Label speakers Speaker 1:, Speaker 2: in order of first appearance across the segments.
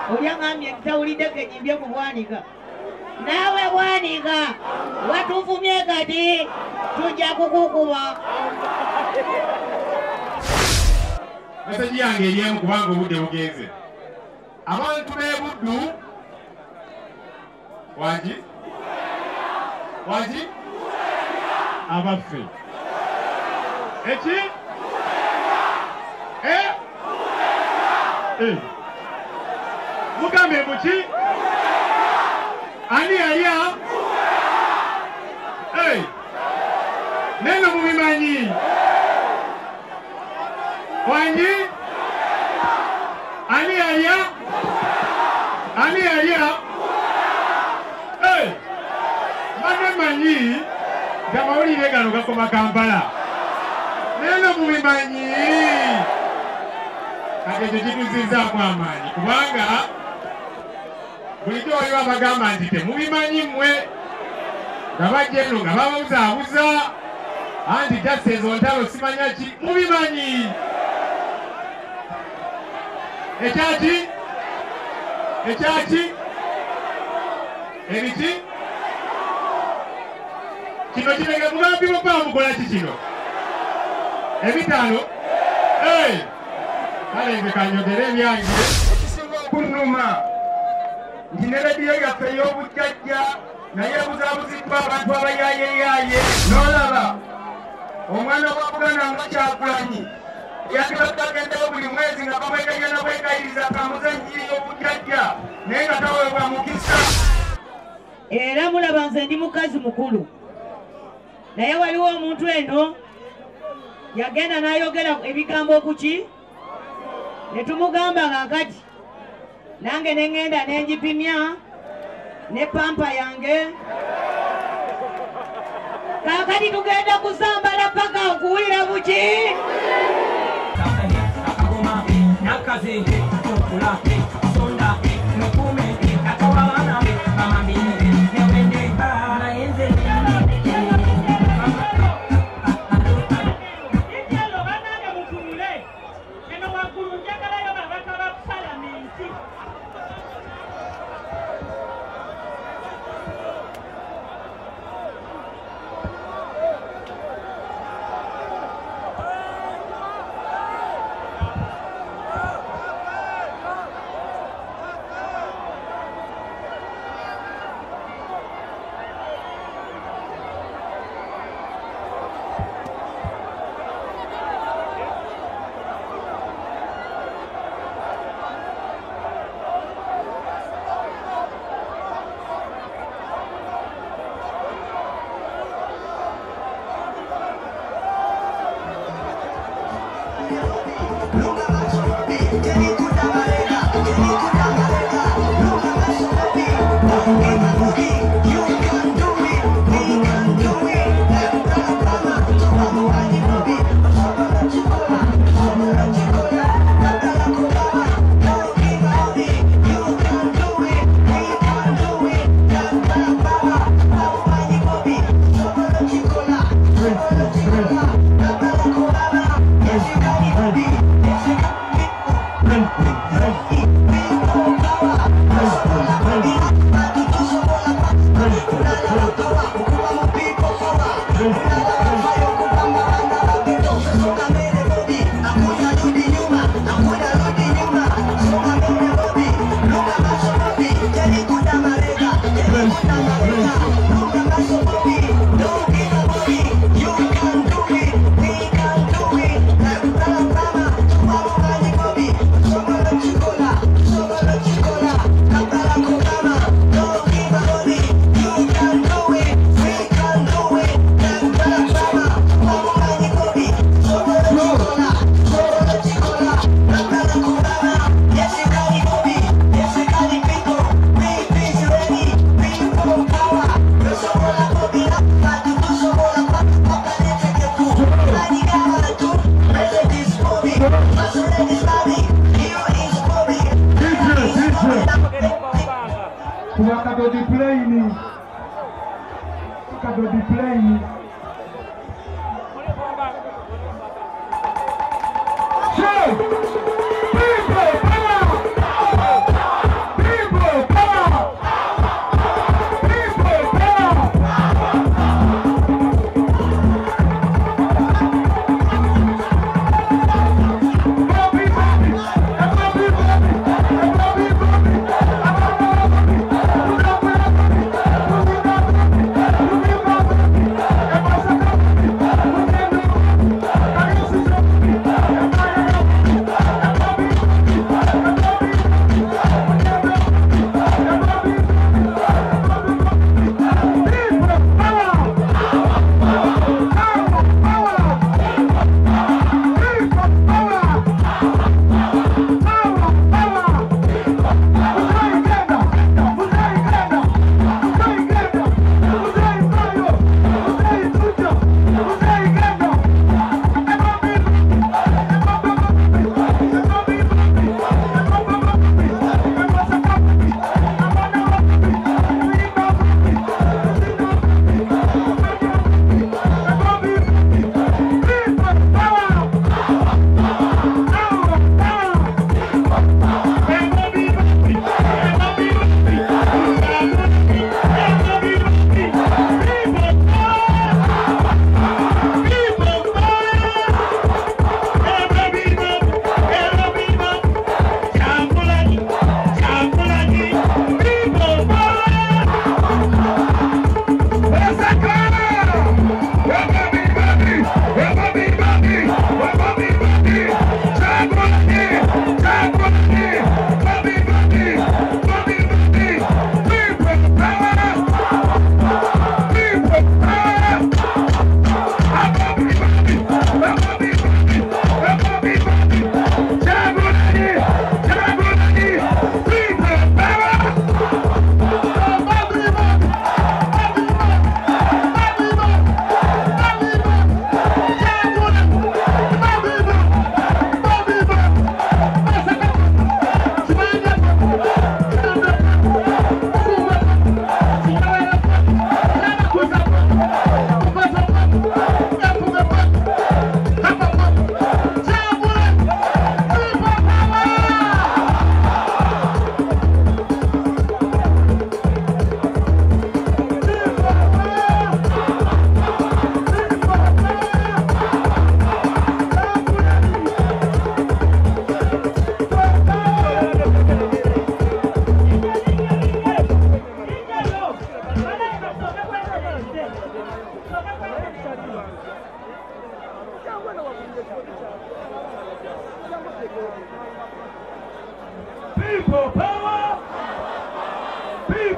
Speaker 1: Oyangambye ntawulidde kenyimbye ku Bwanika. Naawe Bwanika watuvumye kati tujja kukukuba.
Speaker 2: Meseji yange eriemu kubanga obudde bugenze. Abantu b'e Buddu Wangi abaffe eki mugambe muki ani yaya neno mubimanyi Wangi ani yaya manyi gamawulire gano gakoma Kampala neno mubimanyi kati ekyo kituzizaamu amaanyi kubanga bulijjo waliwo abagamba nti temubimanyi mmwe nga bajja eno nga babuzaabuza anti tase ezo ntalo simanya ki mubimanyi ekyaki ebiki kino kirege mugambi bopaa mukola ki kino ebitaano kale nze kanyogere ebyange ekisinga okunnuma nti ne rediyo yaffe ey'obujjajja naye ebuzaabuziddwa abantu abayaayeeyaaye n'olaba omwana wa Buganda nga Kyagulanyi yatulagendewo buli mwezi nga bamweganya nabwegayiriza atambuza enjiri y'obujjajja naye nga taweebwa mukisa.
Speaker 1: Era mulaba nze ndi mukazi mukulu naye waliwo omuntu eno yagenda n'ayogera ebigambo kuki ne tumugamba kakati nange ne ngenda n'enjipimya ne pampa yange kakati tugenda kusambala paka okuwulira buki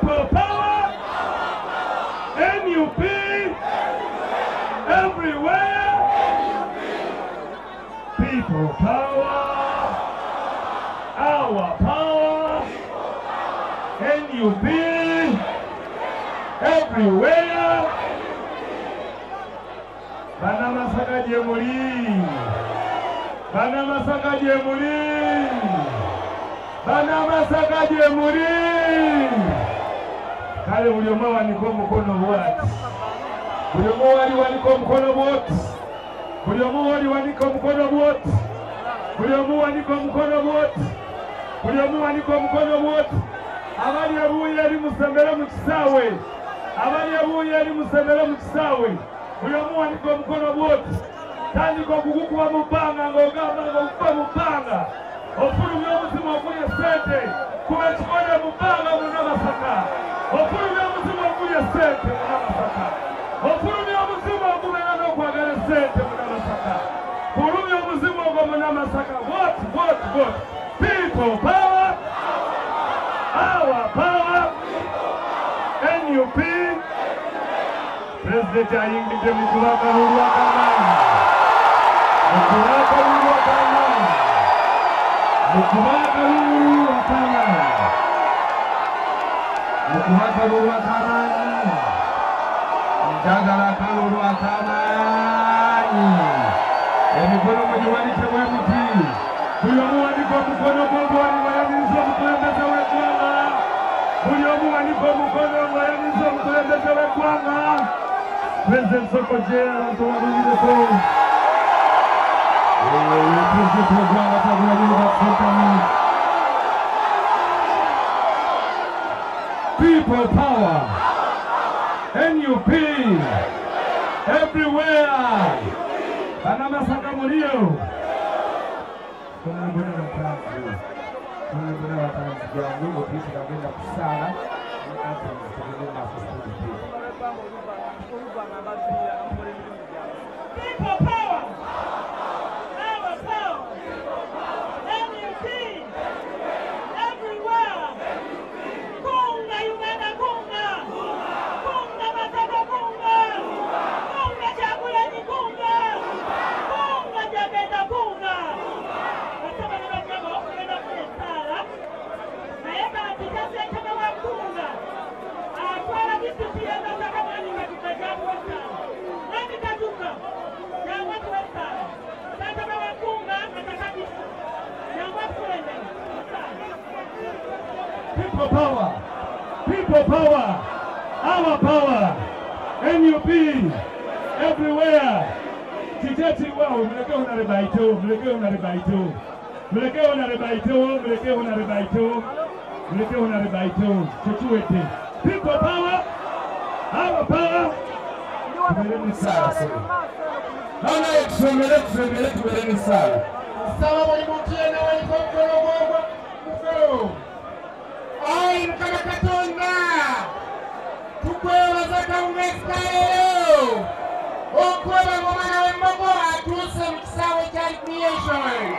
Speaker 3: People power. NUP. Everywhere. People power. Our power. NUP. Everywhere. Bana Masaka Jemuli. Bana Masaka Jemuli. Bana Masaka Jemuli. Kale uliomo waniko mkono wati. Uliomo waniko mkono wati. Uliomo waniko mkono wati. Uliomo waniko mkono wati. Uliomo waniko mkono wati. Abali abuye ali musembera mu kisawe. Abali abuye ali musembera mu kisawe. Uliomo waniko mkono wati. Tandi kwa kukukuwa mubanga ngogamba ngokuwa mubanga. Ofuru myomuzimu okuye sente. Kumechikone mubanga muna Masaka. Ofuru myomuzimu okuye sente muna Masaka. Ofuru myomuzimu okumena nokwagala sente muna Masaka. Ofuru myomuzimu okuye muna Masaka. What? People power. Our power. NUP. President ayingije mukubaka lulwa kanani. Mukubaka lulwa kanani. Mukubaka lulwa kanani. Mukubaka lulwa kanani. Njagala kalulwa kanani. Emikono mujiwanike mwemuti. Buyomu waniko mukono mwani mwayanizo mukulembeze wekwanga. Buyomu waniko mukono mwayanizo mukulembeze wekwanga. President Sokoje abantu babulireko. President Ogwanga tabulabire bakusentamu. People power. NUP. Everywhere. Bana Masaka mulio. Kumubona mkazi. Kumubona watanzi yangu ofisi kagenda kusala.
Speaker 1: People power. Our power. NUP. Everywhere. Kunga Uganda kunga. Kunga Masaka kunga. Kunga Kyagulanyi kunga. Kunga Jagenda kunga. Basaba ne bajjaba okugenda kwesala. Naye kati tasentema wa kunga. Atwala disitulikiti ya Masaka mwani nga tukajjakuwesala. Nani katuka? Yangwa tuwesala. Sentema wa kunga atakadisi. Yangwa tuwendela.
Speaker 3: People power. People power. Our power. NUP. Everywhere. Titeti wao mlekeo na rebaito. Mlekeo na rebaito. Mlekeo na rebaito. Mlekeo na rebaito. Mlekeo na rebaito. Chochuete. People power. Our power. Tumeleni sala sasa. Naona tumeleni sala.
Speaker 2: Sawa walimutie na walikokono gogo. Mufeo. Ai mkama katonda. Tukwewa zaka umeskaleo. Okwewa ngomana wembogo atuse mkisawe cha creation.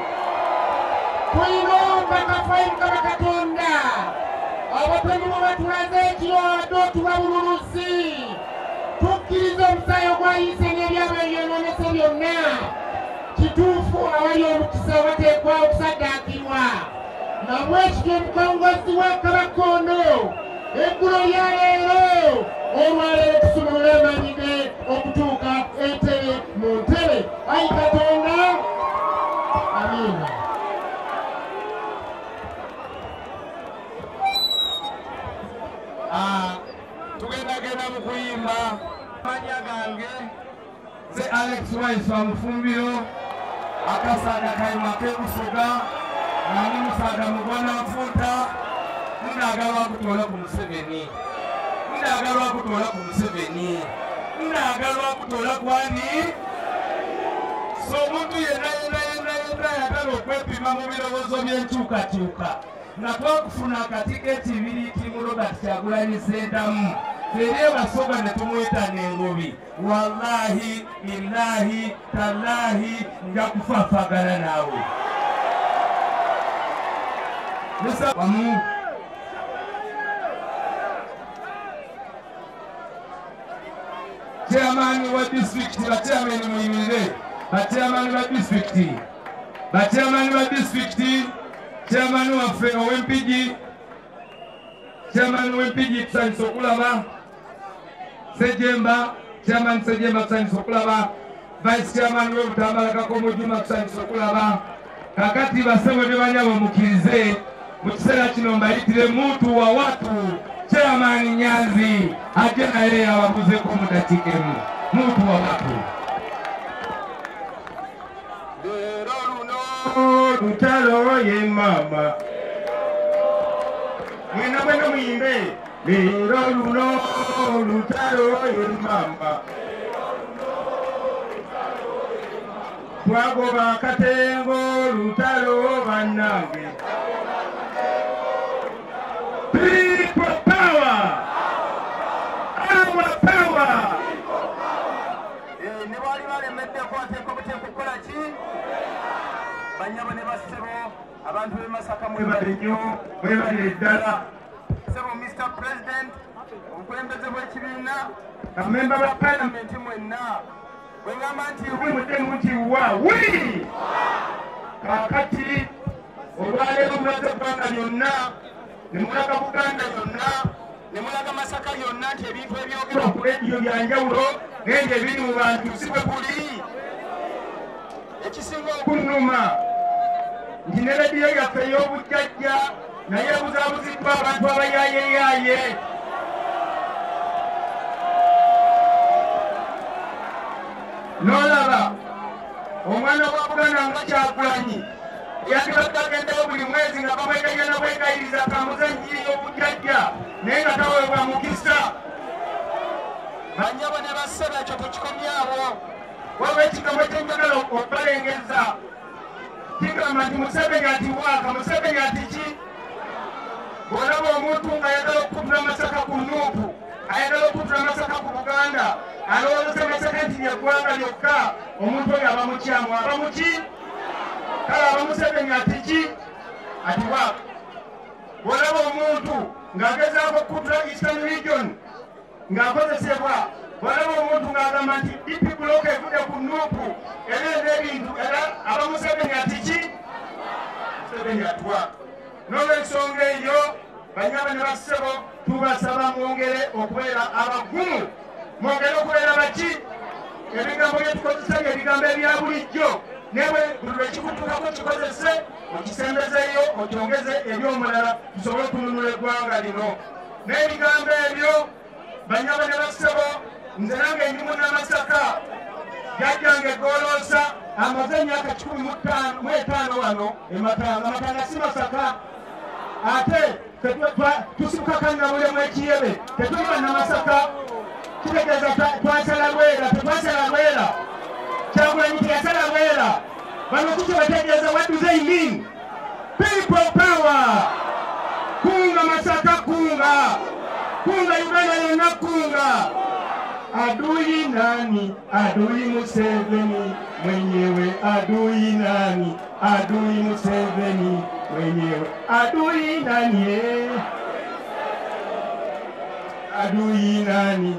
Speaker 2: Kuino mpaka fai mkama katonda. Abatani mwabatulaze kiyo adotu wa ururusi. Tukirizo msayo kwa hise nyebyama yononese byonna. Kitufu awali omukisa watekwa okusaddaakirwa. Namwekyo omukongozi wa Kabakondo. Eggulo lya leero olwaleero tusumulula amanyige okutuuka entebe mu ntebe. Ayi Katonda. Amiina.
Speaker 4: Tugenda mu kuyimba amanya gange ze Alex Wise wa Mufumbiro akasana kayima kebusoga nani musaga mugwana mfuta ndagalwa kutola ku Museveni ndagalwa kutola kwani so omuntu yenna yagala okwepima mu birowoozo by'enkyukakyuka nga twakufuna akatiketi ibiri mu Robert Kyagulanyi Ssentamu fere basoga ne tumuyita n'engobi wallahi billahi tallahi nja kufaafagana naawe wamu chairman wa district ba chairman muyimirire ba chairman wa district chairman wa fe OMPG chairman wa MPG Tusanyisa okulaba Sejemba chairman Sejemba Tusanyisa okulaba vice chairman we Butambala Komujuma Tusanyisa okulaba kakati basebo ne banyabo mukirize mu kiseera kino mbayitire muntu wa watu chairman Nyanzi ate naye ababuze ko mudatikemu muntu wa watu
Speaker 2: lero luno lutalo ye mama mwena mwena muyimbe lero luno lutalo ye mama twagoba katengo lutalo bannange people power our power
Speaker 5: ne bali balemedde kwateeka obuteeka okukola ki banyabo ne basebo abantu b'e Masaka
Speaker 2: mwebale nnyo mwebalire ddala
Speaker 5: sebo Mr. President obukulembeze bw'ekibiina
Speaker 2: amemba ba
Speaker 5: palamenti mwenna bwe ngamba nti
Speaker 2: muddemu nti wawi kakati olwaleero mulaze eggwanga lyonna ne mulaga Buganda yonna
Speaker 5: ne mulaga Masaka yonna nti ebintu ebyogerwa
Speaker 2: ku rediyo bya njawulo n'ebyo ebiri mu bantu si bwe kuli
Speaker 5: ekisinga
Speaker 2: okunnuma nti ne rediyo yaffe ey'obujjajja naye ebuzaabuziddwa abantu abayaayeeyaaye n'olaba omwana wa Buganda nga Kyagulanyi yandibadde agendayo buli mwezi nga bamwegayana bwegayiriza atambuze enjiri y'obujjajja naye nga taweebwa mukisa
Speaker 5: banyabo ne basebo ekyo tekikomyawo
Speaker 2: waba ekigambo kyenjagala okubalengeza kigamba nti Museveni ati waaka Museveni ati ki bw'olaba omuntu ng'ayagala okukutula Masaka ku Nuupu ayagala okukutula Masaka ku Buganda alowooza Masaka nti yeggwanga lyokka omuntu oyo aba mukyamu aba muki kale aba Museveni ati ki ati waaka bw'olaba omuntu ng'agezaako okukutula Eastern Region ng'akozesebwa bw'olaba omuntu ng'agamba nti DP Block evudde ku Nuupu era ebintu era aba Museveni ati ki Museveni atwa n'olw'ensonga eyo banyama ne bassebo tubasaba mwongere okubeera abagumu mwongere okubeera baki ebigambo bye tukozesa ebigambo ebya bulijjo newe buli lwekikutukako kikozese okisembezeeyo okyongeze ebyomulala tusobole okununula eggwanga lino n'ebigambo ebyo banyama ne bassebo nze nange ndi munnamasaka jajjange goloosa amaze emyaka 15 wano ematanga amatanga si Masaka ate tusibuka kannabulemu ekiyebe tetuli bannamasaka kitegeeza twasala lwera tetwasala lwera Kyagulanyi teyasala lwera bano kiki bategeeza what do they mean people power kunga Masaka kunga Uganda yonna kunga adui nani adui Museveni mwenyewe adui nani adui Museveni mwenyewe adui nani adui nani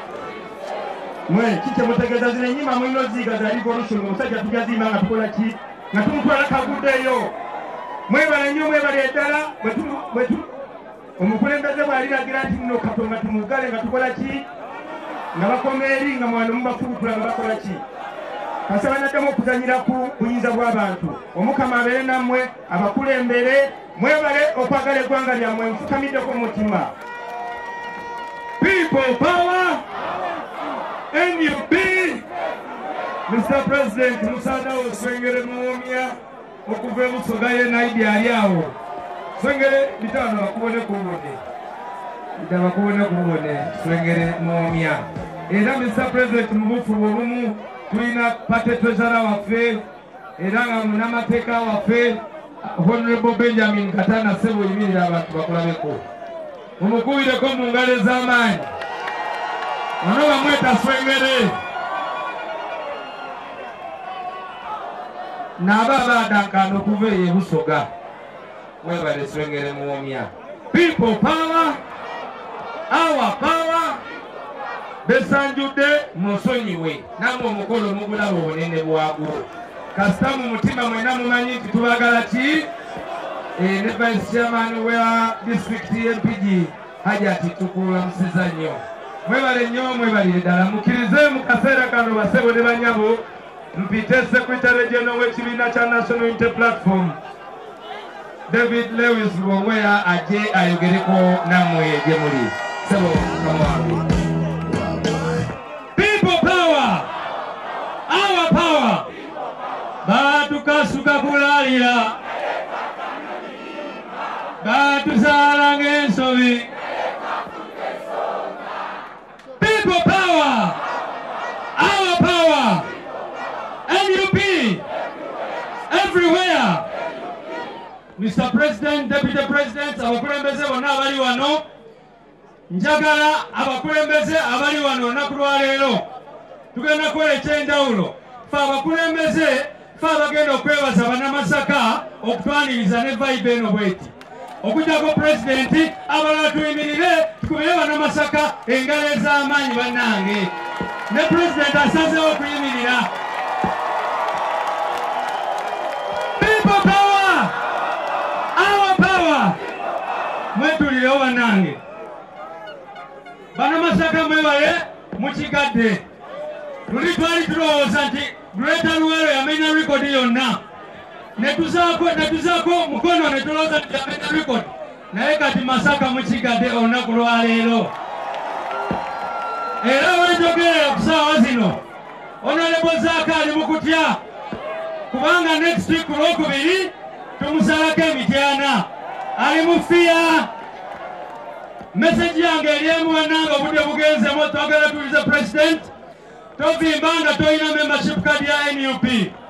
Speaker 2: mwe kike mutegeeza zine nyima mwino ziga za revolution omusajja tugazima nga tukola ki nga tumutwala kaguddeyo mwebale nnyo mwebale eddala omukulembeze bw'aliragira nti nno Katonda tumugale nga tukola ki nga bakoma eri nga mwana mubafubutula nga bakola ki kasaba naddamu okuzanyira ku buyinza bw'abantu omukama abeere nammwe abakulembere mwebale okwagala eggwanga lyammwe nfukamiddeko mutima people power NUP Mr. President musaada wo Swengere Muwomya okuva ebusoga ye naidi ali awo Swengere bitano bakubone kubone bakubone kubone Swengere Muwomya era Mr. President mubufu obumu tulina pate twezara waffe era nga munamateeka waffe Honorable Benjamin Katana Sebo yimirira abantu bakulabeko mumukubireko mu ngalo ez'amaanyi ono bamweta Swengere naba badankana okuva eyo ebusoga mwebale Swengere Muwomya people power our power
Speaker 4: besanjudde musonyiwe namwe omukolo omugulaba obunene bwagwo kasita mu mutima mwena mumanyi nti tubagala ki ne vice chairman wa district MPG Hajati Tukula musiza nnyo mwebale nnyo mwebalire ddala mukkirize mu kaseera kano basebo ne banyabo mpite secretary general w'ekibiina kya National Unity Platform David Lewis Bongwea aje ayogereko nammwe gye muli sebo kamwange. People power, our power. Batukasuka kulalira batusala ng'ensobi. People power, our power. NUP everywhere. Mr. President, Deputy President, abakulembeze bonna abali wano njagala abakulembeze abali wano olunaku lwa leero tugenda kukola ekyenjawulo fe abakulembeze fe abagenda okwebaza bannamasaka okutwaniriza ne vibe eno bweti okujjako pulezidenti abalala tuyimirire tukubire bannamasaka engalo ez'amaanyi bannange ne pulezidenti asazeewo okuyimirira. People power, our power. Mwetulirewo bannange bannamasaka mwebale mukigadde luli twali tulowooza nti Greater Luweero yamenya rekodi yonna netuzaako mukono ne tulowooza nti yamenya rekodi naye kati Masaka mukigadde olunaku lwa leero era wenjogerera ku ssaawa zino Honorable Zaaka ali mu kutya kubanga next week ku Lwokubiri tumusalako emityana ali mu fiya. Message yange eriemu bannange obudde bugenzemu twagala tulize President tovimba nga toyina membership card ya NUP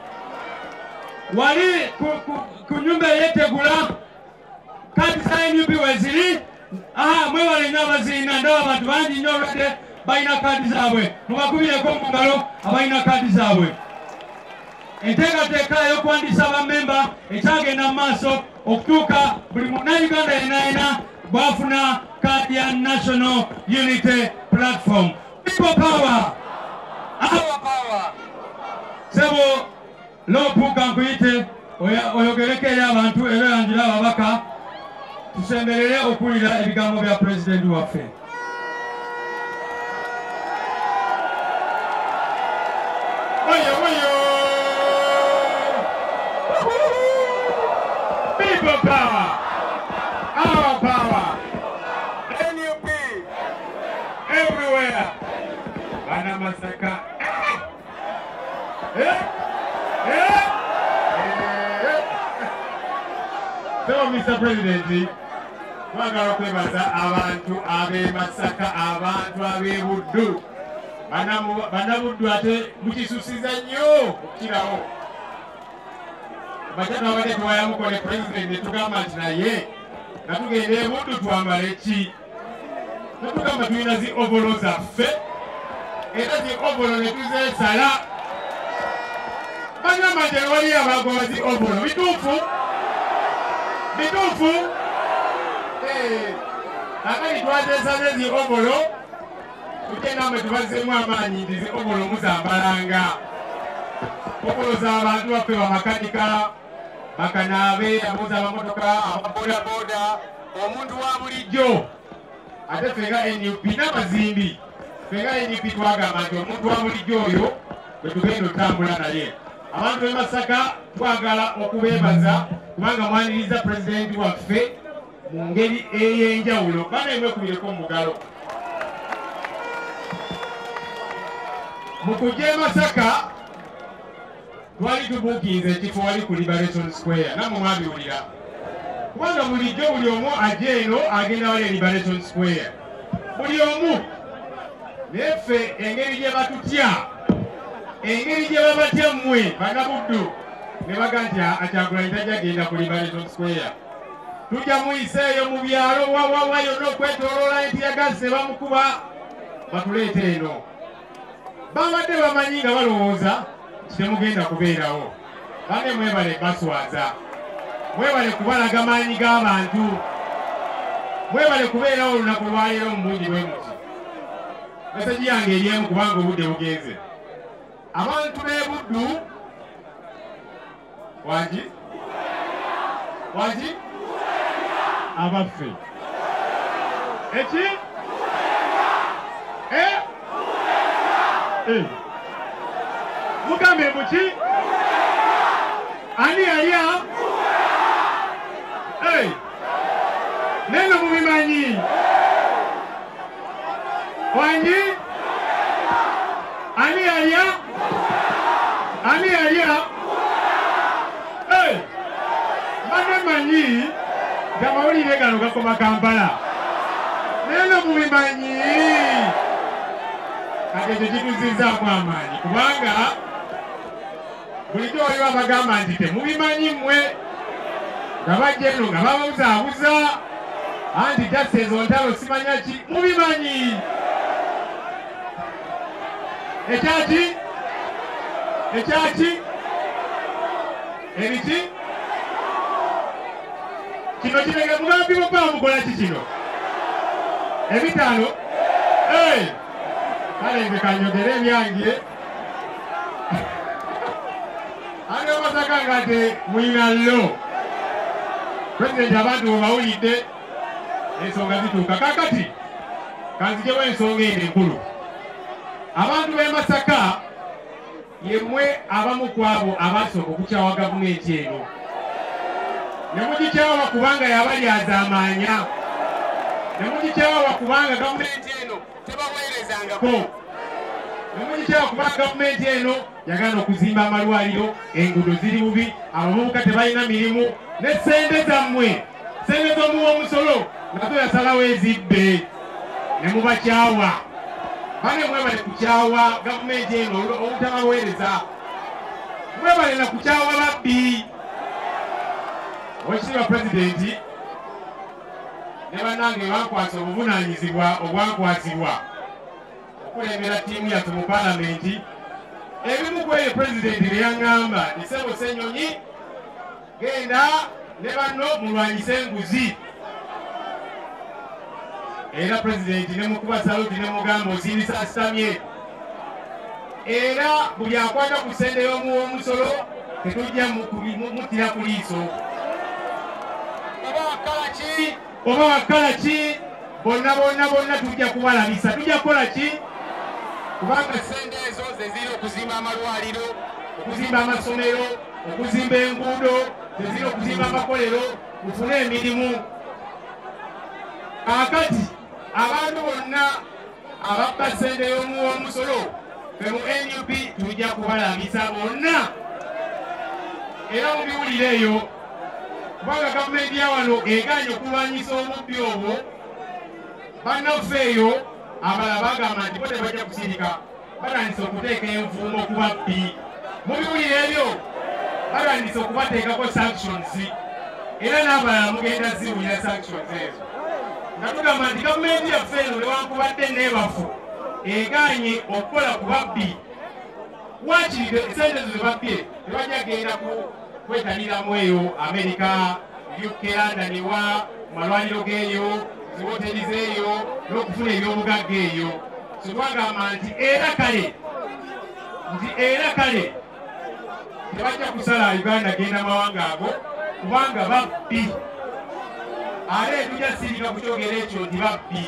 Speaker 4: wali ku nyumba eyetegula kadi za NUP weziri mwebale nnyo abazirina ndaba abantu bangi nnyo olwadde balina kadi zaabwe mubakubireko mu ngalo abalina kadi zaabwe. Enteekateeka ey'okuwandiisa bammemba ekyagenda mu maaso okutuuka buli munnayuganda yenayina bwafuna kadi ya National Unity Platform. People power, our power. Sebo lopuka nkuyite oyogereko eri abantu era yanjira ababaka tusemberere okuwulira ebigambo bya pulezidenti waffe. People power, our power. NUP everywhere. Bannamasaka. So Mr. President, twagala okwebaza abantu ab'e Masaka, abantu ab'e Buddu. Bannabuddu ate mukisusiza nnyo okukirawo. Bajja twabadde tuwayamuko ne President ne tugamba nti naye nga tugenda e Buddu twambale ki? Netugamba tulina zi ovolo zaffe era zi ovolo ne tuzeesala. Bagamba nti waliyo abagoba zi ovolo. Bituufu? Bituufu? Akali twazeesala zi ovolo tugenda mwe tubazeemu amaanyi nti zi ovolo muzambalanga. Ovolo z'abantu baffe bamakanika bakanaabe abuuza amamotoka amabodaboda omuntu wa bulijjo. Ate fenga NUP n'abazimbi fenga NUP twagamba nti omuntu wa bulijjo oyo bwe tugenda otambula naye. Abantu b'e Masaka twagala okubeebaza kubanga mwaniriza pulezidenti waffe mu ngeri ey'enjawulo. Bana emwekubireko mu mugalo. Mu kujja e Masaka twali tubuukiiza ekifo wali ku Liberation Square namwe mwabiwulira kubanga bulijjo buli omu ajja eno agenda wali e Liberation Square buli omu. Naye ffe engeri gye batutya engeri gye babatya mmwe Bannabuddu ne baga nti Kyagulanyi tajja genda ku Liberation Square. Tujja muyiseeyo mu byalo wawawa yonna okwetooloola entiyagasi ne bamukuba batuleete eno. Babadde bamanyi nga balowooza temugenda kubeerawo. Bane mwebale baswaza, mwebale kubalaga maanyi g'abantu, mwebale kubeerawo olunaku lwaleero mu bungi bwe muti.
Speaker 2: meseji yange eriemu kubanga obudde bugenze. Abantu b'e Buddu wangi abaffe eki mugambe muki ani yalya neno mubimanyi wangi ani yalya manyi gamawulire gano gakoma Kampala neno mubimanyi kati ekyo kituzizaamu amaanyi kubanga bulijjo waliwo abagamba nti temubimanyi mmwe nga bajja eno nga babuzaabuza anti jasi ezo ntalo simanya ki mubimanyi ekyaki ebiki kino kirege mugambi bopaa mukola ki kino ebitaano kale nze kanyogere ebyange ane Masaka nga te muyina lo President abantu bwebawulidde ensonga zituuka kakati kanzijewo ensonga eno enkulu abantu b'e Masaka yemmwe abamu ku abo abasooka okukyawa gavumenti eno ne mugikyawa kubanga yabalyazaamaanya ne mugikyawa kubanga gavumenti eno tebaweerezangako ne mugikyawa kubanga gavumenti eno yagana okuzimba amalwaliro enguudo ziri bubi abavubuka tebalina mirimu ne ssente zammwe ssente z'omuwa omusolo nga toyasalawo ezibbe ne mubakyawa bane mwebale kukyawa gavumenti eno obutabaweereza mwebale na kukyawa babbi Oweekitiibwa Pulezidenti ne bannange bankwasa obuvunaanyizibwa obwankwasibwa okulembera ttiimu yaffe mu Paalamenti ebimu ku ebyo Pulezidenti bye yaŋŋamba nti Ssebo Ssenyonyi genda ne banno mulwanyise enguzi era Pulezidenti ne mukuba saluti ne mugamba ozindisa asitamye era buli akwata ku ssente y'omuwa omusolo tetujja mutira ku liiso oba wakala ki bonna tujja kubalabisa tujja kukola ki kubanga ssente ezo ze ziri okuzimba amalwaliro okuzimba amasomero okuzimba enguudo ze ziri okuzimba amakolero mufune emirimu kakati abantu bonna ababba ssente y'omuwa omusolo fe mu NUP tujja kubalabisa bonna era mubiwulire eyo kubanga gavumenti ya wano eganye okulwanyisa omubbi obwo bannaffe eyo abalala bagamba nti bo tebajja kusirika batandise okuteeka envuumo ku babbi mubiwulire ebyo batandise okubateekako sanctions era n'abalala mugenda ziwulira sanctions ezo nga tugamba nti gavumenti yaffe eno newankubadde neebafu eganye okukola ku babbi wakiri esente ezo zebabbye tebajja genda kwetaniramu eyo Amerika, UK, London wa malwaliro geeyo ziwoteri zeeyo n'okufuna ebyobugagga eyo twagamba nti era kale tebajja kusala Uganda genda mawanga ago kubanga babbi ale tujja sirika kukyogera ekyo nti babbi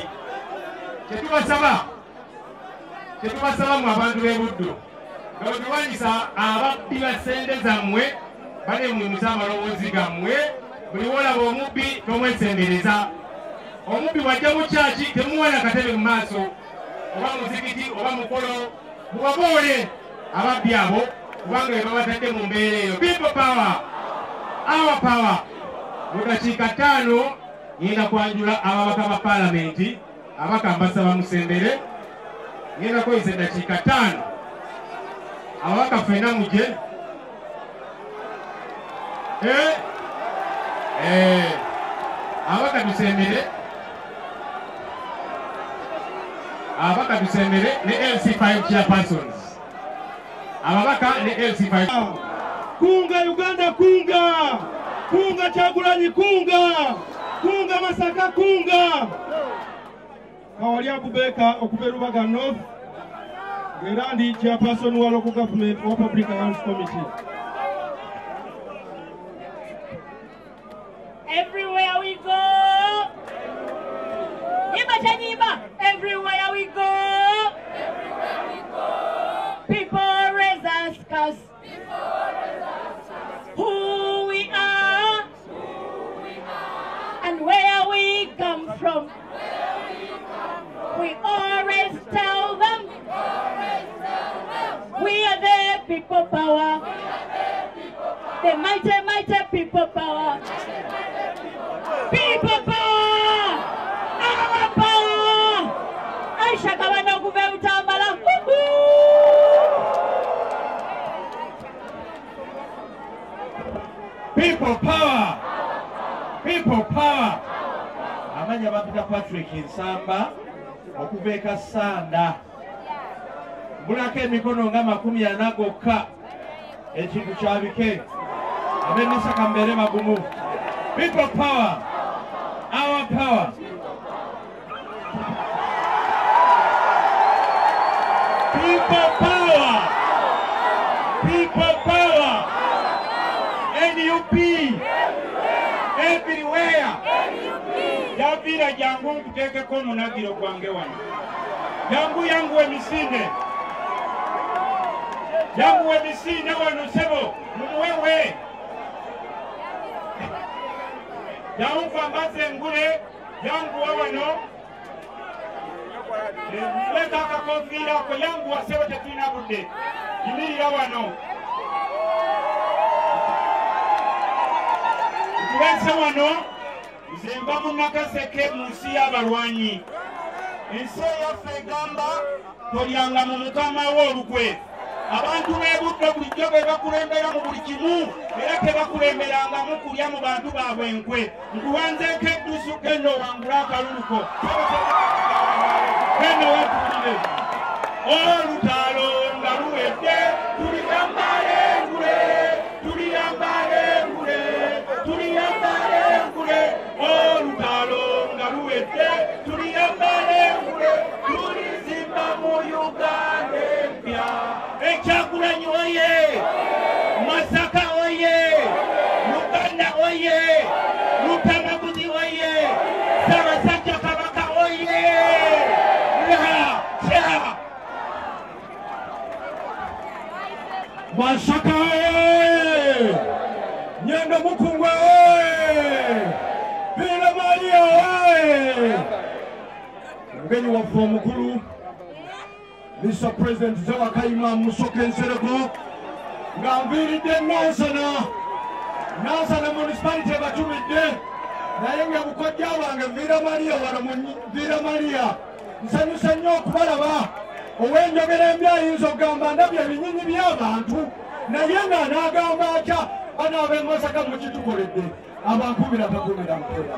Speaker 2: kyetubasaba mu abantu b'e Buddu nga bwetulwanyisa ababbi ba ssente zammwe bale mwimusa amaloboozi gammwe buli wolaba omubbi tomwesembereza omubbi wajja mu kyaki temuwana katebe mu maaso oba muzikiti oba mukolo mubaboole ababbi abo kubanga bwe babatadde mu mbeera eyo people power our power mu dakiika 5 ngenda kwanjula ababaka ba Paalamenti abaka mbasaba musembere ngenda koyisa eddakiika 5 ababaka ffenna mujje ababaka tusembere ne LC5 chairpersons ababaka ne LC5
Speaker 3: kunga Uganda kunga Kyagulanyi kunga Masaka kunga Kawali Abubeka Okuberubaga North, Gerandi Chairperson wa Local Government or Public Accounts Committee.
Speaker 1: Everywhere we go, everywhere we go, people raise us cause who we are and where we come from. We always tell them we are the people power, the mighty, mighty people power. People power! Our power! Aisha kabana kuve utambala.
Speaker 3: People power! People power! Amanya Bapita Patrick Nsamba okuveka sanda. Bulake emikono nga 40 gokka ekintu kyabike. Abemisa kambere magumu. People power! Our power! People power! People power! NUP! Everywhere! Yavira jangu kutekeko munagiro gwange wano. Yangu emisinde. Yangu emisinde wano sebo. Mumuwewe. Yangu ambaze ngule. Yangu wano. Mweka kakofira kwa yangu wasewa tetina bude. Imiri ya wano. Kuwense wano. Zemba munakaseke musi y'abalwanyi. Ensi yaffe egamba tolyanga mu mukama w'olukwe. Abantu b'ebudde bulijjo be bakulembera mu buli kimu era tebakulemberangamu kulya mu bantu baabwe enkwe. Nkuwanzeeko eddusu genda owangula akaluluko. Genda watuulire. Olutalo nga luwedde tuliyambale engule, tuliyambale engule, tuliyambale engule. Olutalo nga luwedde tuliyambale engule, tulizimba mu Uganda empya. Ekyagulanyi oye! Masaka oye! Uganda oye! Lutamaguzi oye! Ssaabasajja Kabaka oye! Masaka oye! Nyendo Mukungwe oye! Bila Maria oye! Mgeni waffe omukulu Mr. President Zaba Kayima Musoke Nsereko nga nviiridde Nansana municipality batumidde naye nga bukojja bange Vira Maria wano mu Vira Maria nsanyusa nnyo okubalaba ow'enjogera embi ayinza okugamba ndabye ebinyinyi by'abantu naye nga n'agamba atya bano ab'e Masaka mukitukoledde abankumira bakumira mutera.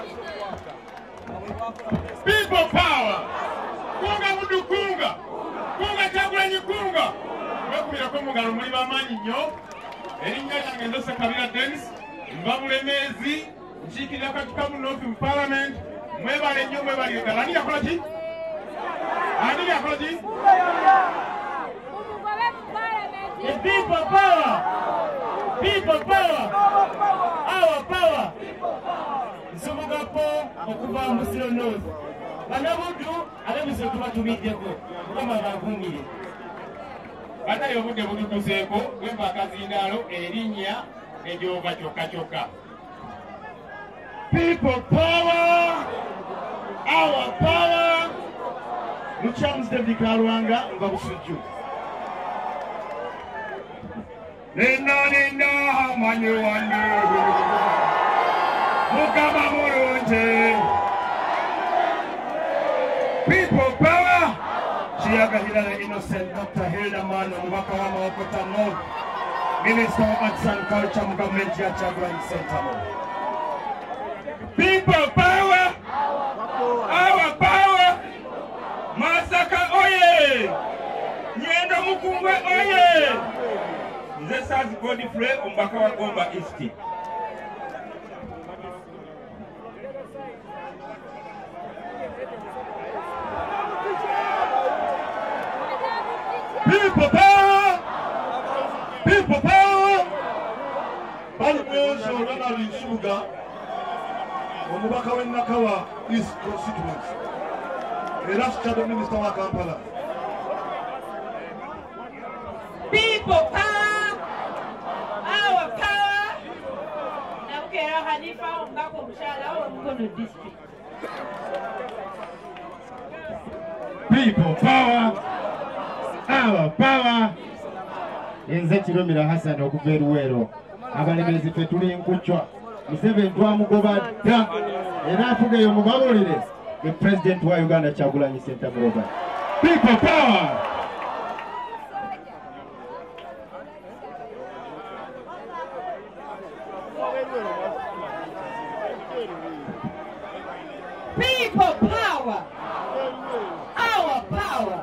Speaker 3: People power! Kunga mudu kunga! Kunga Kyagulanyi kunga! Bakumirako omugalo muli bamaanyi nnyo. Erinnya lyange Ndosa Kabira Dennis, nva Bulemeezi, nkiikirira Katukamu North mu Parliament. Mwebale nnyo mwebale. Ani yakola ki? Ani yakola ki? The people power! People power! Our power! Nsumugapo okuva mu Musiro North. Bannabuddu abeebise tubatumiddeko mukama bakumire. Banaye obudde bututuseeko wemba akazindaalo erinnya nejooba kyokka. People power! Our power! Mukyams David Kalwanga nga Busujju. Nena amanyi wange Mukama mulungi. People power! Chiaga Hilala Innocent Dr. Hilda Mano Mubaka wa Mawakota North, Minister of Arts and Culture mu Government ya Kyagulanyi Center. People power! Our power! Masaka oye! Nyendo Mukungwe oye! Nze Sazi Godfrey Omubaka wa Gomba East. People power! People power! Bali mwenzo Ronald Nsubuga, omubaka w'Ennakawa East Constituency, era Shadow Minister wa Kampala.
Speaker 1: People power! Our power! Naukera Hanifa Mbako Mshala wa Mukono District.
Speaker 6: People power! Our power! Enze Kiromira Hassan okuva Luwero. Abalemezi ffe tuli nkuchwa. Museveni twamugoba dda. Era afugeyo mubabulire ye President wa Uganda Kyagulanyi Ssentamu Robert. People power!
Speaker 1: People power! Our power!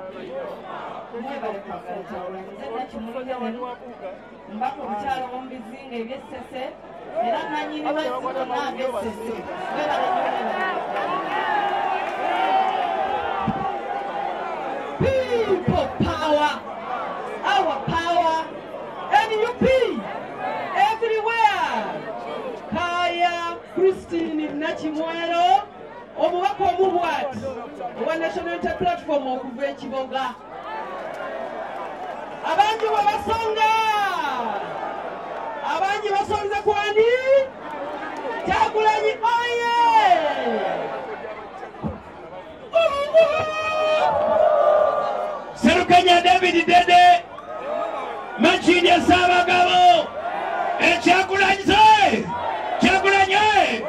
Speaker 1: Mbako mchalo ombizinga ebyesese era nanyini waziko n'abyesese. People power! Our power! NUP! Everywhere! Kaya Christine Nakimwero omubaka omubwati owa National Unity Platform okuva ekiboga. Abanji wabasonga! Abanji basonze kwani? Kyagulanyi oye!
Speaker 4: Serukanya David Dede Machini ya Sabagabo Kyagulanyi zoe! Kyagulanyi oye!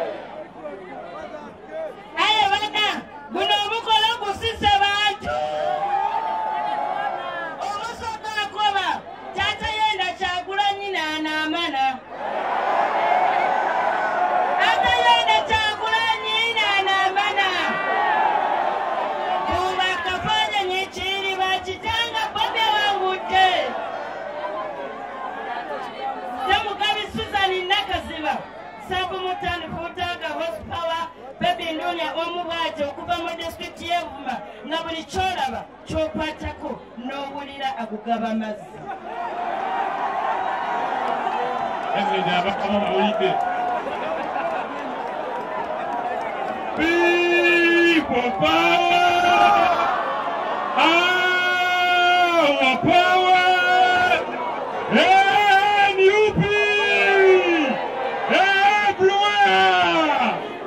Speaker 1: Aye bana, guno omukola gusise bantu! Tata yenda Kyagulanyi n'anaamana. Tata yenda Kyagulanyi n'anaamana. Kuba kafanya nyekiri bakitanga Bobi wangudde. Namugabi Susan Nakaziba. Sabu Mutani Futaga Horsepower. Baby Ndunya omubwate okuva mu district y'Evuma nga buli kyolaba ky'okwatako n'owulira akugaba amazzi.
Speaker 3: People power! Our power! NUP! Everywhere!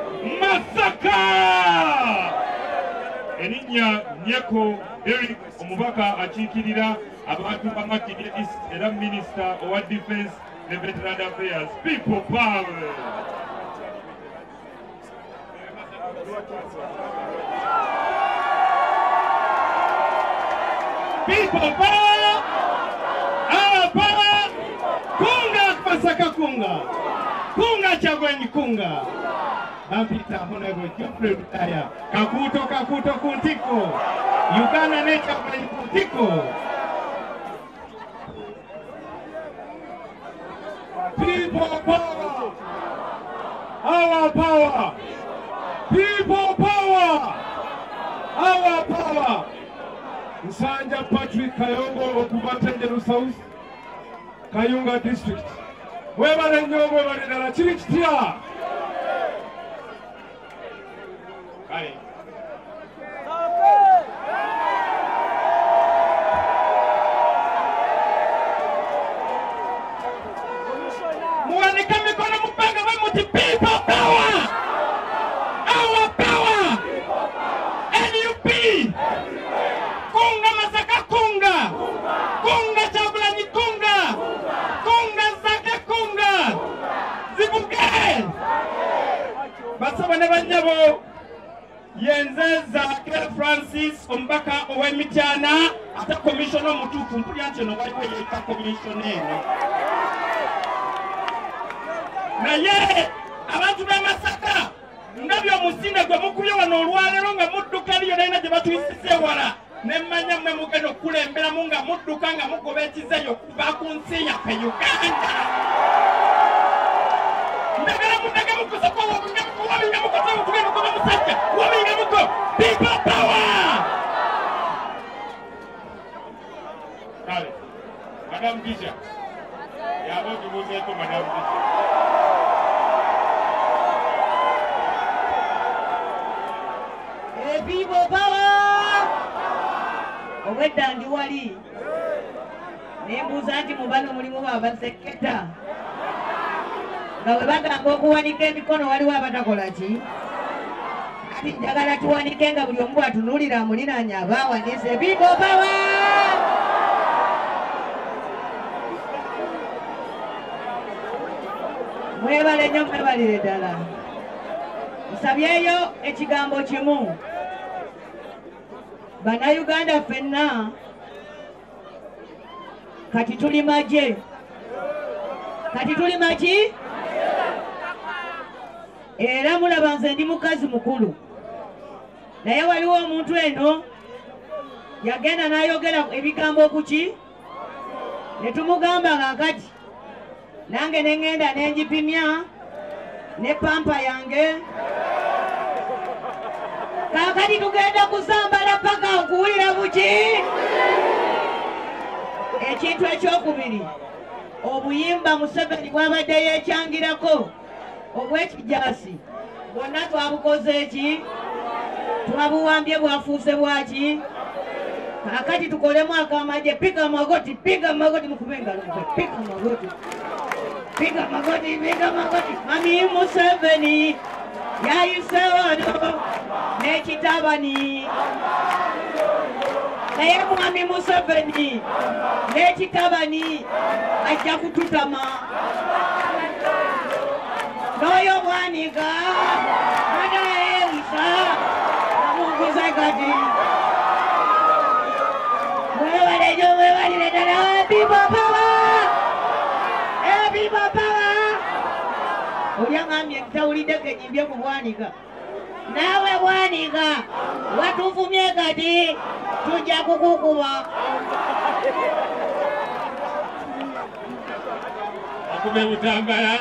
Speaker 3: Massacre! Eninya Nyeko Eric omubaka akiikirira abantu ba Makindye East era Minister owa Defense ne Veteran Affairs. People power! People power! Our power! Kunga Masaka Kunga! Kunga Kyagulanyi Kunga! Bampita Honorable Geoffrey Rutaya. Kakuto Kuntiko! Uganda ne Kyagulanyi Kuntiko! People power! Our power! People power! Our power! Nsanja Patrick Kayongo okuva Tenjeru South, Kayunga District. Webale nnyo webale ddala kiri kitya? Kale. Muwanika mikono mupanga bwe muti people power! Our power! NUP! Kunga Masaka Kunga! Kunga Kyagulanyi Kunga! Kunga Zake Kunga! Zibuke! Basaba ne bannyabo yenze Zake Francis omubaka ow'Emityana ate komishona omutuufu mpulya nti eno waliwo yeeka komishona eno. Naye abantu b'e Masaka nga by'omusinde gwe mukubye wano olwaleero nga mudduka eriyo nalina gye batuyisise ewala ne mmanya mmwe mugenda okukulemberamu nga mudduka nga mugoba ekizeeyo okuva ku nsi yaffe Uganda. Ndagala mundage mukusoko wabinga mukoze tugenda okuba musajja wabinga muko people power!
Speaker 7: People power! Obwedda ndi wali nembuuza nti mubano mulimu babaseketa nga bwe bagamba okuwanika emikono waliwo abatakola ki ati njagala tuwanike nga buli omu bwatunuulira amuliraanya abaawanise People power! Mwebale nnyo mwebalire ddala nsabyeyo ekigambo kimu Bannayuganda ffenna kati tuli magye kati tuli maki era mulaba nze ndi mukazi mukulu naye waliwo omuntu eno yagenda n'ayogera ebigambo kuki ne tumugamba kaakati nange ne ngenda n'engipimya ne pampa yange kaakati tugenda kusambala paka okuwulira buki ekintu ekyokubiri obuyimba Museveni bwabadde yeekyangirako obw'ekijaasi bwonna twabukoze eki twabuwambye bwafuuse bwaki kaakati tukolemu akamagye piga magoti mukube engalo piga magoti Mami Museveni yayise wano n'ekitabani naye Mwami Museveni n'ekitabani ajja kututama n'oyo bwanika anayeeyisa amunguze kati mwebale nnyo mwebalire ddala People power! Oli angambye ntawuliddeko enyimbye ku bwanika naawe bwanika watuvumye kati tujja kukukuba akube butambala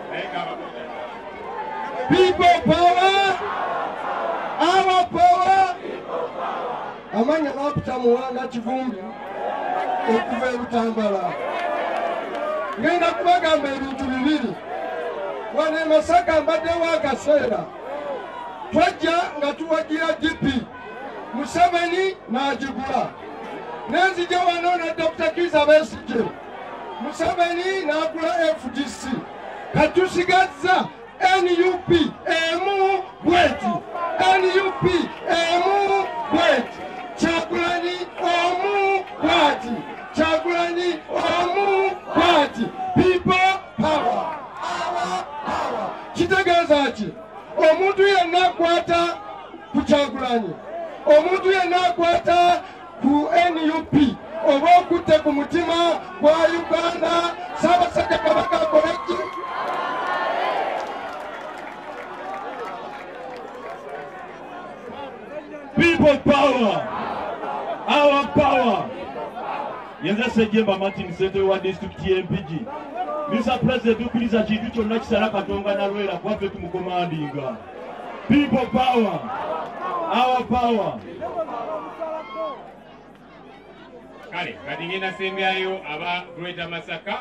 Speaker 8: People power! Our power! Amanya lapita muwanga kivumbi okuva ebutambala ngenda kubagamba ebintu bibiri wane Masaka mbaddewo akaseera twajja nga tuwagira DP Museveni n'agigula nenzija wano ne Dr. Kizza Besigye Museveni n'agula FDC katusigazza NUP emu bweti NUP emu bweti Kyagulanyi omu bwati Kyagulanyi omu bwati People power! Our power! Kitegeeza ki omuntu yenna akwata ku Kyagulanyi omuntu yenna akwata ku NUP oba okutte ku mutima gwa Uganda Ssaabasajja Kabaka akole ki
Speaker 3: People power! Our power! Yenze Sejjemba Martin Ssentebe wa district y'Empigi. Mr. President tukiriza kintu kyonna kisala Katonga nalwera kwaffe tumukomandinga. People power! Our power!
Speaker 9: Kale, kati ngenda sembyayo aba Greater Masaka.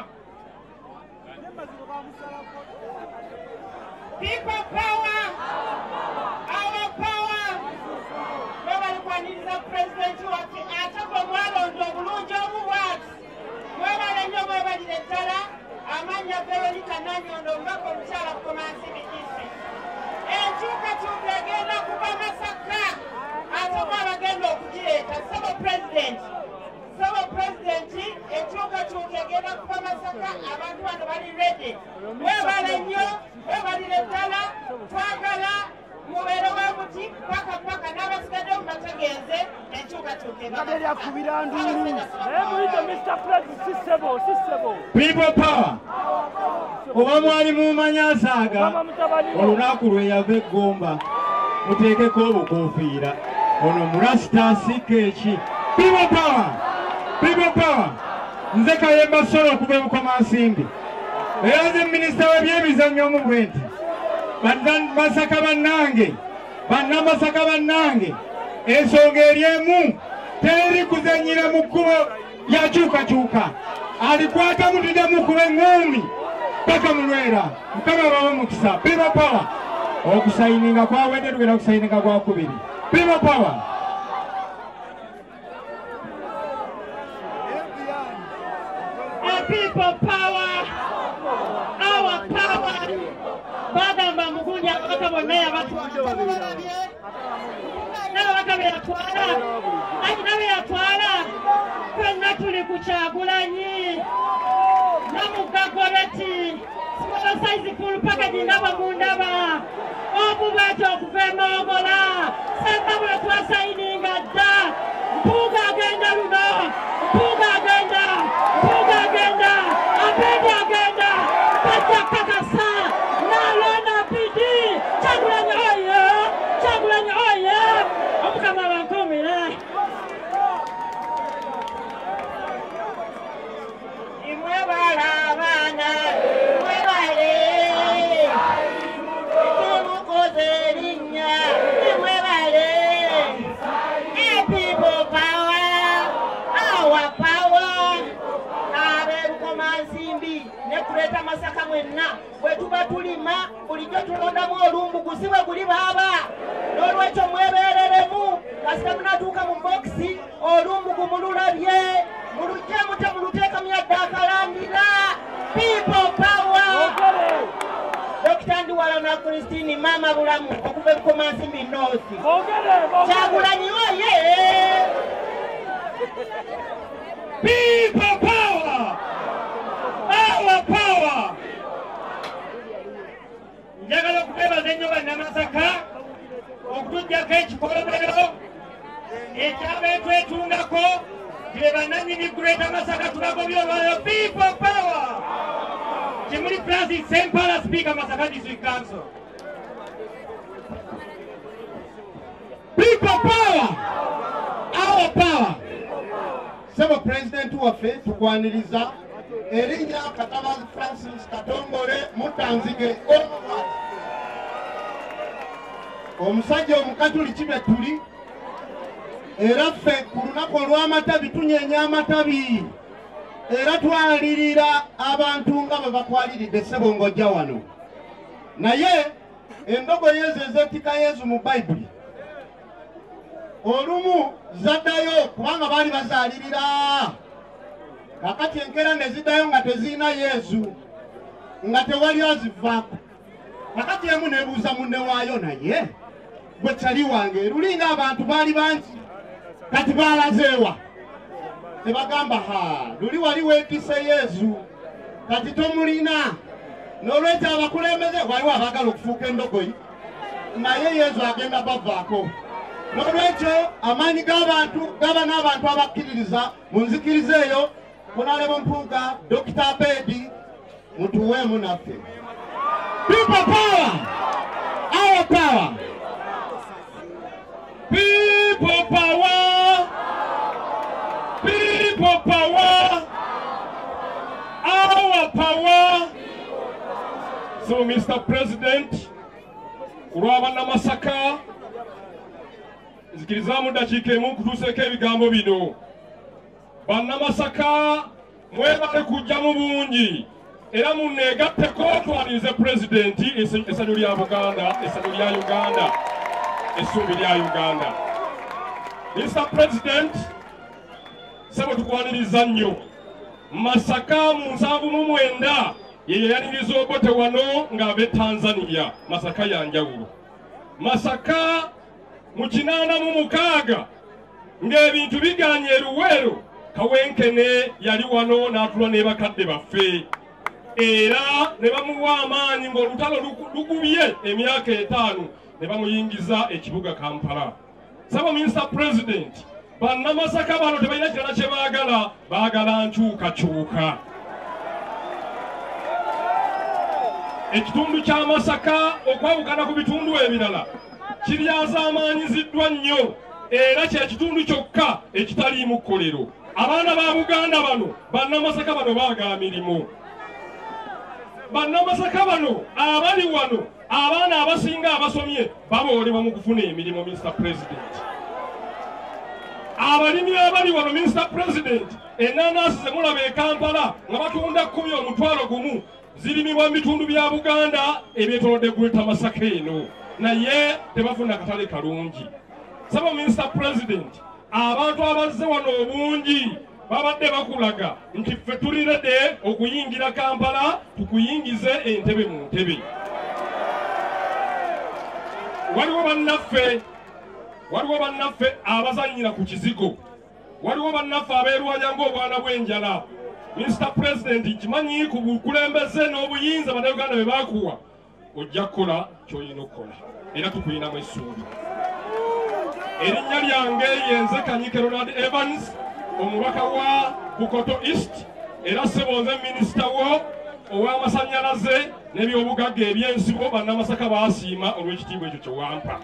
Speaker 1: People power! Our power! Mwebali kwaniriza President wati atako mwalondo obulungi obuwaati. Mwebale nnyo mwebalire ddala amanya Veronica Nanyondo mbako omukyala Komansi Bikisi. Enkyukakyuka egenda kuba Masaka ate mwabagenda okugireeta. Sabo President enkyukakyuka egenda kuba Masaka abantu bano bali ready. Mwebale nnyo mwebalire ddala twagala mubeere wemuti paka n'abasigadde mu bategeeze enkyukakyuka
Speaker 6: People power! Oba mwali mumanya nsaaga olunaku lwe yava eggomba muteekeko obukofiira ono mulasita sikeeki. People power! People power! Nze Kayemba Solo okuva e Bukomansimbi era nze minisita w'ebyemizannyo mu Bwenti. Masaka bannange ensonga eri emu teri kuzannyira mu kkubo lya kyukakyuka alikwatamu tujja mukuba eŋŋumi paka mulwera Mukama bawe mukisa. People power! Okusayininga kwawedde tugenda kusayininga gwakubiri. People power.
Speaker 1: People power. Our power. Bagamba mugunya bakabonera batwala. Nabo bakabetwala. Ati nabe yatwala. Fenna tuli kuchagulanyi. Namugagoreti. Small size full package ndaba mundaba. Okubacho okuvema ogola. Sembabula twasayininga dda. Mpuga agenda luno. Mpuga agenda. Mpuga agenda. Abendi agenda. Bajja kakasa. Nalona pidi. Chagulanyi oye. Chagulanyi oye. Omukama bankumire. Imwe balabana. Imwe bale. Tumukoze linya. Imwe bale. People power. Our power. Nsimbi ne kuleta Masaka mwenna bwetuba tulima bulijjo tulondamu olumbu gusibe guli baba n'olwekyo mwebereremu kasita munatuuka mu boxi olumbu gumululabye mulujje mute muluteeka myadda akalandira. People power. Dr. Ndiwala na Christine mama bulamu okuva ebukoma Nsimbi North. Kyagulanyi oye.
Speaker 3: People power. Our power. Njagala okubebaza ennyo bannamasaka okutuggyako ekikolobero ekyabetwetungako tube bannannyini Greater Masaka tulagobye olwayo. People power. Kimuli Francis Sempala, Speaker Masaka District Council.
Speaker 6: People power. Our power. Sebo President waffe tukwaniriza erinnya Katabazi Francis Katongole Mutanzige omusajja omukatuli kibe tuli era ffe ku lunaku olw'amatabi tunyeenya amatabi era twalirira abantu nga bwe bakwaliridde ssebo ng'ojja wano naye endogoyi ezo ezeetika Yesu mu Bayibuli olumu zaddayo kubanga baali bazaalirira kakati enkera ne ziddayo nga tezirina Yesu nga tewali azivaako kakati emu nebuuza munne waayo naye bwe kyali wange lulinga abantu baali bangi kati baalazeewa tebagamba luli wali weetise Yesu kati tomulina n'olwekyo abakulembeze waliwo abaagala okufuuka endogoyi naye Yesu agenda bavaako n'olwekyo amaanyi g'abantu gaba n'abantu abakkiririza mu nzikiriza eyo kunalebo mpuga Dr. Bedi mutuweemu naffe. People power. Our power.
Speaker 3: People power. People power. Our power. So Mr. President, kulw'abanna Masaka nzikirizaamu dakiika emu kutuuseeko ebigambo bino. Bannamasaka mwebale kujja mu bungi era munneegatteko twalirize Pulezidenti essanyu lya Buganda, essanyu lya Uganda, essuubi lya Uganda. Mr. President, sebo tukwaniriza nnyo. Masaka mu 79 ye yayaniriza Obote wano ng'abe Tanzania. Masaka ya njawulo. Masaka mu 86 ng'ebintu biganye Luweero Kawenkene yali wano n'atula ne bakadde baffe era ne bamuwa amaanyi ng'olutalo lugubye emyaka 5 ne bamuyingiza ekibuga Kampala. Sabo Mr. President, bannamasaka bano tebalina kirala kye baagala nkyukakyuka. Ekitundu kya Masaka okwawukana ku bitundu ebirala kiryazaamaanyiziddwa nnyo era kyekitundu kyokka ekitaliimu kkolero. Abaana ba Buganda bano bannamasaka bano baaga mirimu. Bannamasaka bano abali wano abaana abasinga abasomye baboolebwa mu kufuna emirimu. Mr. President, abalimi abali wano Mr. President, ennaanasi ze mulaba e Kampala nga batunda 10 omutwalo gumu zirimibwa mu bitundu bya Buganda ebyetoolodde Greater Masaka eno naye tebafuna katale kalungi. saba Mr. President abantu abazze wano obungi babadde bakulaga nti ffe tulirede okuyingira Kampala tukuyingize entebe mu ntebe. Waliwo bannaffe abazanyira ku kizigo, waliwo bannaffe abeerwanya ng'obwana bw'enjala. Mr. President kimanyi ku bukulembeze n'obuyinza bannayuganda be baakuwa ojja kukola ky'olina okukola era tukulinamu essuubi. Erinnya lyange yenze Kanyike Ronald Evans, omubaka wa Bukoto East era Ssebonze minisita wo ow'amasannyalaze n'ebyobugagga eby'ensibo bannamasaka baasiima olw'ekitiibwa ekyo kye wampa.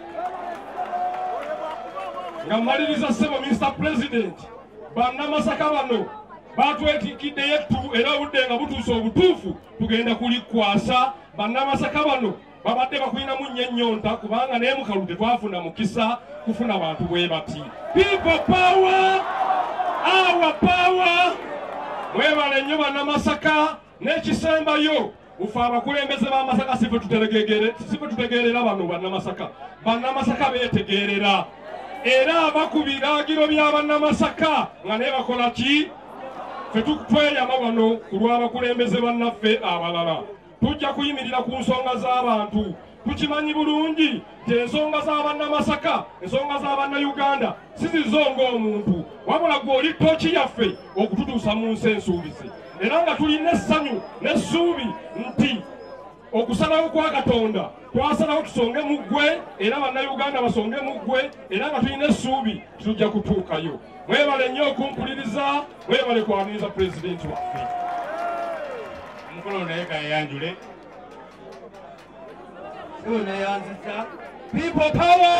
Speaker 3: Nga mmaliriza ssebo Mr. President, bannamasaka bano batwetikiddeyo ettu era obudde nga butuuse obutuufu tugenda kulikwasa. Bannamasaka bano babadde bakulinamu nnyo ennyonta kubanga naye mukalu tetwafuna mukisa kufuna bantu bwe bati. People power, our power. Mwebale nnyo bannamasaka n'ekisembayo ufa abakulembeze b'amasaka sife tutegeerera bano bannamasaka. Bannamasaka beetegeerera era abakubiragiro bya bannamasaka nga ne bakola ki? Ffe tweyama wano ku lw'abakulembeze bannaffe abalala. Tujja kuyimirira ku nsonga z'abantu. Tukimanyi bulungi nti ensonga z'abannamasaka, ensonga z'abannayuganda sizizo ng'omuntu, wabula gw'oli ttooki yaffe okututuusa mu nsi ensuubize. Era nga tulina essanyu n'essuubi nti okusalawo kwa Katonda twasalawo tusonge mu ggwe era bannayuganda basonge mu ggwe era nga tulina essuubi tujja kutuukayo. Mwebale nnyo okumpuliriza, mwebale kwaniriza pulezidenti waffe.
Speaker 9: Mukolo naye kayanjule.
Speaker 5: Neyanziza.
Speaker 3: People power!